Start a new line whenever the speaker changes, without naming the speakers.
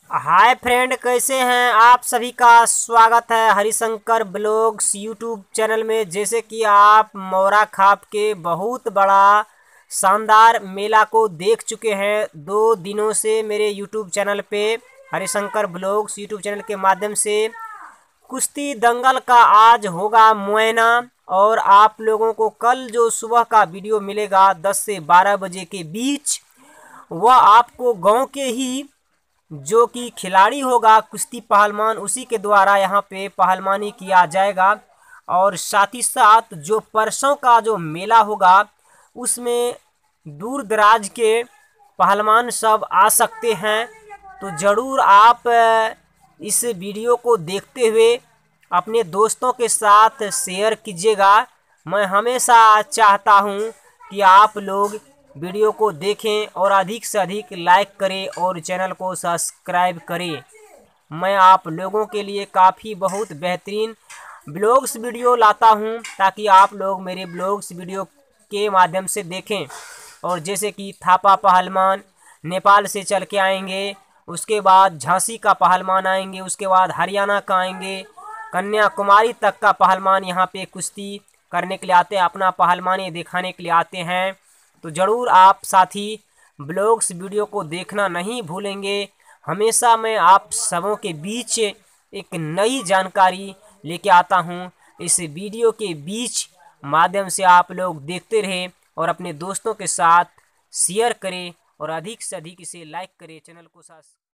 Hi friend, कैसे हैं आप सभी का स्वागत है हरिशंकर ब्लॉग्स यूट्यूब चैनल में। जैसे कि आप मौरा खाप के बहुत बड़ा शानदार मेला को देख चुके हैं 2 दिनों से मेरे यूट्यूब चैनल पे हरिशंकर ब्लॉग्स यूट्यूब चैनल के माध्यम से कुश्ती दंगल का आज होगा मुआयना। और आप लोगों को कल जो सुबह का वीडियो मिलेगा 10 से 12 बजे के बीच, वह आपको गांव के ही जो कि खिलाड़ी होगा कुश्ती पहलवान, उसी के द्वारा यहाँ पे पहलवानी किया जाएगा। और साथ ही साथ जो परसों का जो मेला होगा उसमें दूर दराज के पहलवान सब आ सकते हैं। तो ज़रूर आप इस वीडियो को देखते हुए अपने दोस्तों के साथ शेयर कीजिएगा। मैं हमेशा चाहता हूँ कि आप लोग वीडियो को देखें और अधिक से अधिक लाइक करें और चैनल को सब्सक्राइब करें। मैं आप लोगों के लिए काफ़ी बहुत बेहतरीन ब्लॉग्स वीडियो लाता हूं ताकि आप लोग मेरे ब्लॉग्स वीडियो के माध्यम से देखें। और जैसे कि थापा पहलवान नेपाल से चल के आएंगे, उसके बाद झांसी का पहलवान आएंगे, उसके बाद हरियाणा का आएंगे, कन्याकुमारी तक का पहलवान यहाँ पे कुश्ती करने के लिए आते हैं, अपना पहलवानी दिखाने के लिए आते हैं। तो ज़रूर आप साथी ब्लॉग्स वीडियो को देखना नहीं भूलेंगे। हमेशा मैं आप सबों के बीच एक नई जानकारी लेके आता हूं। इस वीडियो के बीच माध्यम से आप लोग देखते रहें और अपने दोस्तों के साथ शेयर करें और अधिक से अधिक इसे लाइक करें, चैनल को